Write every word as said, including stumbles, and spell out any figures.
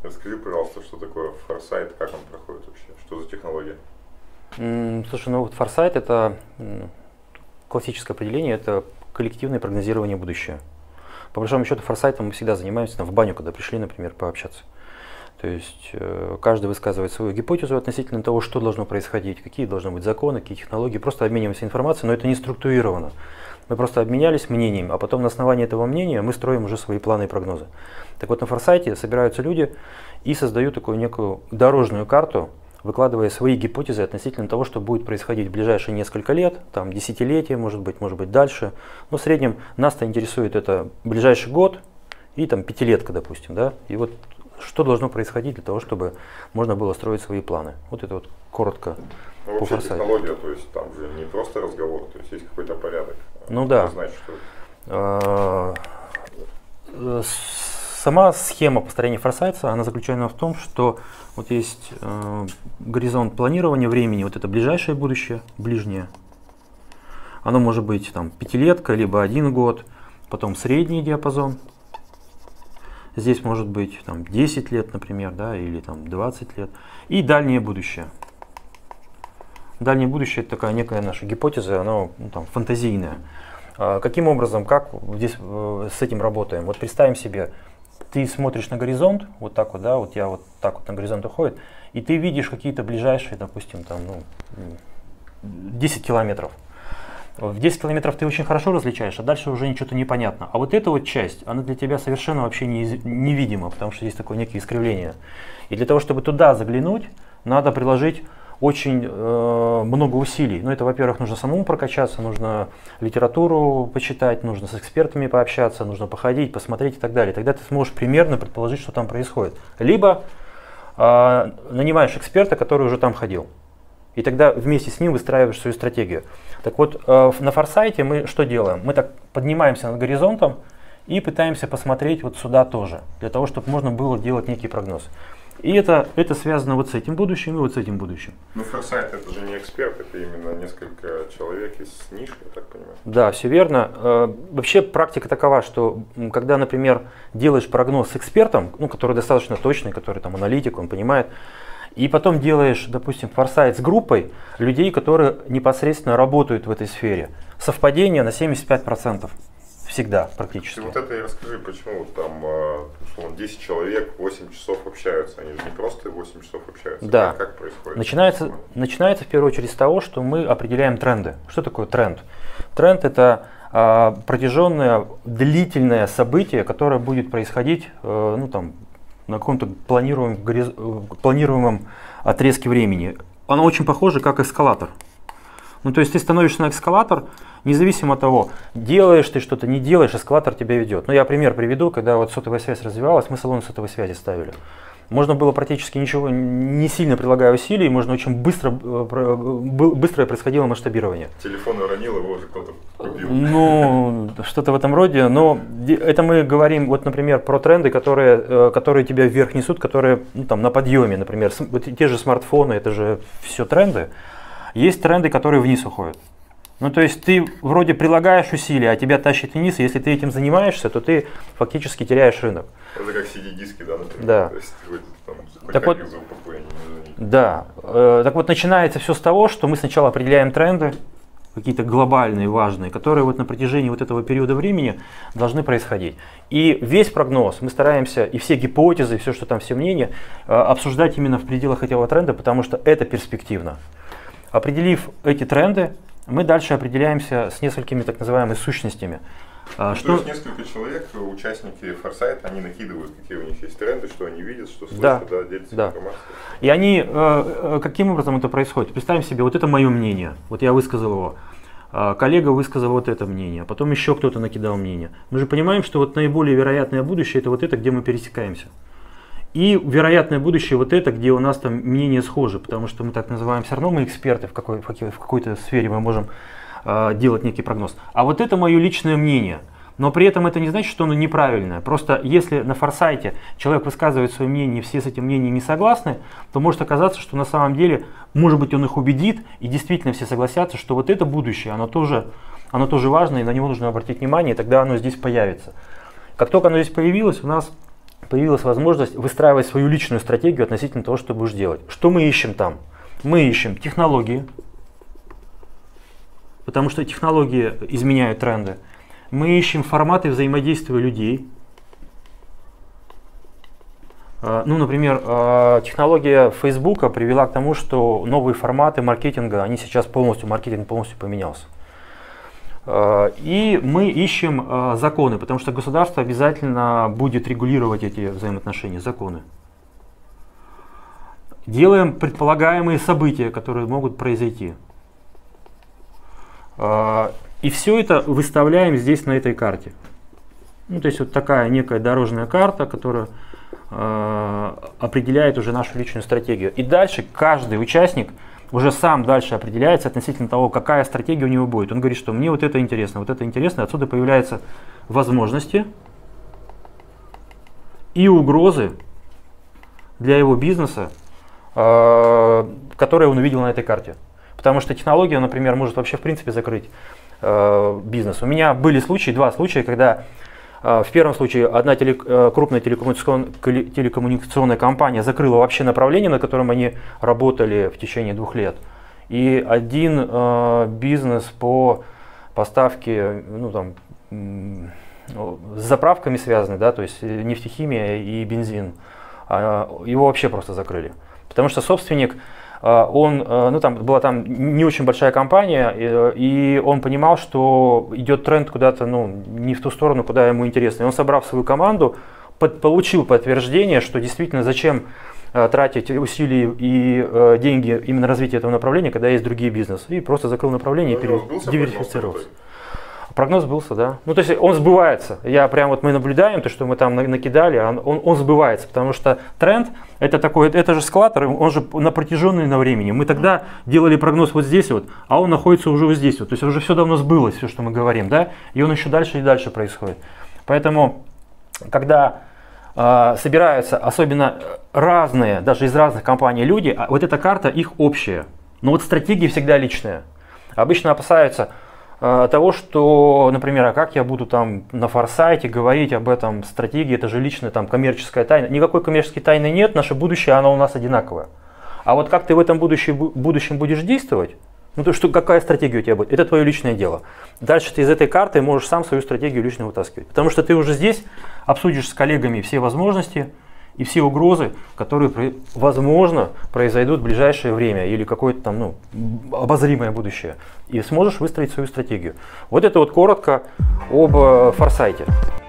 Расскажи, пожалуйста, что такое форсайт, как он проходит вообще, что за технология? Слушай, ну вот форсайт — это классическое определение, это коллективное прогнозирование будущего. По большому счету форсайтом мы всегда занимаемся там, в баню, когда пришли, например, пообщаться. То есть э, каждый высказывает свою гипотезу относительно того, что должно происходить, какие должны быть законы, какие технологии, просто обмениваемся информацией, но это не структурировано. Мы просто обменялись мнением, а потом на основании этого мнения мы строим уже свои планы и прогнозы. Так вот, на форсайте собираются люди и создают такую некую дорожную карту, выкладывая свои гипотезы относительно того, что будет происходить в ближайшие несколько лет, там десятилетия, может быть, может быть дальше. Но в среднем нас-то интересует это ближайший год и там пятилетка, допустим, да, и вот что должно происходить для того, чтобы можно было строить свои планы. Вот это вот коротко. Ну, вообще технология, то есть там же не просто разговор, то есть есть какой-то порядок. Ну да. Значит, что... Сама схема построения форсайта, она заключена в том, что вот есть э, горизонт планирования времени, вот это ближайшее будущее, ближнее. Оно может быть там пятилетка, либо один год, потом средний диапазон. Здесь может быть там десять лет, например, да, или там двадцать лет. И дальнее будущее. Дальнее будущее — это такая некая наша гипотеза, она ну, там, фантазийная. А каким образом, как здесь э, с этим работаем? Вот представим себе, ты смотришь на горизонт, вот так вот, да, вот я вот так вот на горизонт уходит, и ты видишь какие-то ближайшие, допустим, там, ну, десять километров. В десять километров ты очень хорошо различаешь, а дальше уже ничего-то непонятно. А вот эта вот часть, она для тебя совершенно вообще не, невидима, потому что есть такое некое искривление. И для того, чтобы туда заглянуть, надо приложить очень э, много усилий. Ну, это, во-первых, нужно самому прокачаться, нужно литературу почитать, нужно с экспертами пообщаться, нужно походить, посмотреть и так далее. Тогда ты сможешь примерно предположить, что там происходит. Либо э, нанимаешь эксперта, который уже там ходил. И тогда вместе с ним выстраиваешь свою стратегию. Так вот, э, на форсайте мы что делаем? Мы так поднимаемся над горизонтом и пытаемся посмотреть вот сюда тоже, для того, чтобы можно было делать некий прогноз. И это, это связано вот с этим будущим и вот с этим будущим. Ну, форсайт — это же не эксперт, это именно несколько человек из ниши, я так понимаю. Да, все верно. Э, вообще практика такова, что когда, например, делаешь прогноз с экспертом, ну, который достаточно точный, который там аналитик, он понимает, и потом делаешь, допустим, форсайт с группой людей, которые непосредственно работают в этой сфере, совпадение на семьдесят пять процентов. Всегда, практически. Ты вот это и расскажи, почему там условно, десять человек восемь часов общаются, они же не просто восемь часов общаются. Да. Как, как происходит? Начинается, начинается в первую очередь с того, что мы определяем тренды. Что такое тренд? Тренд — это а, протяженное, длительное событие, которое будет происходить а, ну, там, на каком-то планируемом, планируемом отрезке времени. Оно очень похоже как эскалатор. Ну, то есть ты становишься на эскалатор, независимо от того, делаешь ты что-то, не делаешь, эскалатор тебя ведет. Ну, я пример приведу, когда вот сотовая связь развивалась, мы салоны сотовой связи ставили. Можно было практически ничего, не сильно прилагая усилий, можно очень быстро, быстрое происходило масштабирование. Телефон уронил, его уже кто-то купил. Ну, что-то в этом роде, но это мы говорим, вот, например, про тренды, которые, которые тебя вверх несут, которые ну, там, на подъеме, например, вот те же смартфоны, это же все тренды. Есть тренды, которые вниз уходят. Ну, то есть ты вроде прилагаешь усилия, а тебя тащит вниз, и если ты этим занимаешься, то ты фактически теряешь рынок. Это как си ди-диски, да, например? Да. То есть, там, так вот, да. Э, так вот, начинается все с того, что мы сначала определяем тренды, какие-то глобальные, важные, которые вот на протяжении вот этого периода времени должны происходить. И весь прогноз мы стараемся, и все гипотезы, и все, что там, все мнения, э, обсуждать именно в пределах этого тренда, потому что это перспективно. Определив эти тренды, мы дальше определяемся с несколькими так называемыми сущностями. Ну, что... То есть несколько человек, участники форсайта, они накидывают, какие у них есть тренды, что они видят, что слышат, да, да, делятся да. информацией. И они, э, каким образом это происходит? Представим себе, вот это мое мнение, вот я высказал его, э, коллега высказал вот это мнение, потом еще кто-то накидал мнение. Мы же понимаем, что вот наиболее вероятное будущее — это вот это, где мы пересекаемся. И вероятное будущее вот это, где у нас там мнения схожи, потому что мы так называем, все равно мы эксперты в, какой, в какой-то сфере, мы можем э, делать некий прогноз. А вот это мое личное мнение. Но при этом это не значит, что оно неправильное. Просто если на форсайте человек высказывает свое мнение, и все с этим мнением не согласны, то может оказаться, что на самом деле, может быть, он их убедит, и действительно все согласятся, что вот это будущее, оно тоже, оно тоже важно, и на него нужно обратить внимание, и тогда оно здесь появится. Как только оно здесь появилось, у нас появилась возможность выстраивать свою личную стратегию относительно того, что будешь делать. Что мы ищем там? Мы ищем технологии, потому что технологии изменяют тренды. Мы ищем форматы взаимодействия людей. Ну, например, технология Фейсбука привела к тому, что новые форматы маркетинга, они сейчас полностью, маркетинг полностью поменялся. И мы ищем законы, потому что государство обязательно будет регулировать эти взаимоотношения, законы. Делаем предполагаемые события, которые могут произойти. И все это выставляем здесь на этой карте. Ну, то есть вот такая некая дорожная карта, которая определяет уже нашу личную стратегию. И дальше каждый участник уже сам дальше определяется относительно того, какая стратегия у него будет. Он говорит, что мне вот это интересно, вот это интересно. Отсюда появляются возможности и угрозы для его бизнеса, которые он увидел на этой карте. Потому что технология, например, может вообще в принципе закрыть бизнес. У меня были случаи, два случая, когда в первом случае одна теле, крупная телекоммуникационная, телекоммуникационная компания закрыла вообще направление, на котором они работали в течение двух лет. И один э, бизнес по поставке, ну, там, с заправками связанный, да, то есть нефтехимия и бензин, э, его вообще просто закрыли. Потому что собственник, он, ну, там была там не очень большая компания, и он понимал, что идет тренд куда-то, ну, не в ту сторону, куда ему интересно. И он, собрав свою команду, под, получил подтверждение, что действительно зачем тратить усилия и деньги именно на развитие этого направления, когда есть другие бизнесы. И просто закрыл направление и диверсифицировался. Прогноз сбылся, да. Ну, то есть он сбывается. Я прям вот мы наблюдаем, то, что мы там накидали, он, он сбывается, потому что тренд это такой, это же склад, он же на протяженный на времени. Мы тогда делали прогноз вот здесь вот, а он находится уже вот здесь вот. То есть уже все давно сбылось, все, что мы говорим, да, и он еще дальше и дальше происходит. Поэтому, когда э, собираются особенно разные, даже из разных компаний люди, вот эта карта их общая. Но вот стратегия всегда личная. Обычно опасаются того, что, например, а как я буду там на форсайте говорить об этом стратегии, это же личная там коммерческая тайна. Никакой коммерческой тайны нет, наше будущее, оно у нас одинаковое. А вот как ты в этом будущем, будущем будешь действовать, ну то, что, какая стратегия у тебя будет, это твое личное дело. Дальше ты из этой карты можешь сам свою стратегию личную вытаскивать. Потому что ты уже здесь обсудишь с коллегами все возможности и все угрозы, которые, возможно, произойдут в ближайшее время или какое-то там, ну, обозримое будущее. И сможешь выстроить свою стратегию. Вот это вот коротко об форсайте.